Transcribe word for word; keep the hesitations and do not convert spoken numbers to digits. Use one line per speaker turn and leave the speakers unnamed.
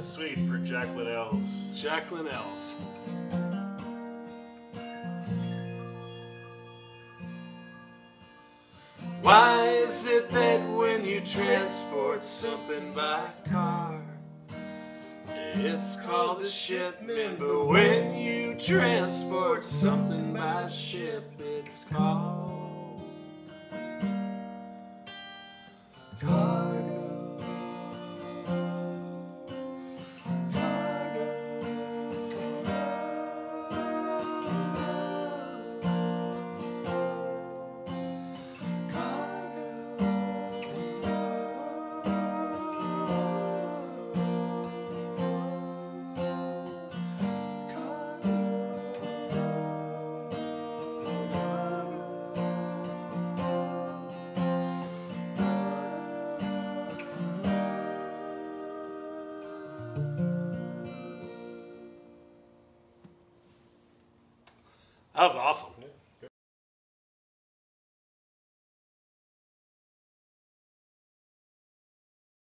A suite for Jacqueline Els.
Jacqueline Els. Why is it that when you transport something by car, it's called a shipment, but when you transport something by ship, it's called cargo. That was awesome.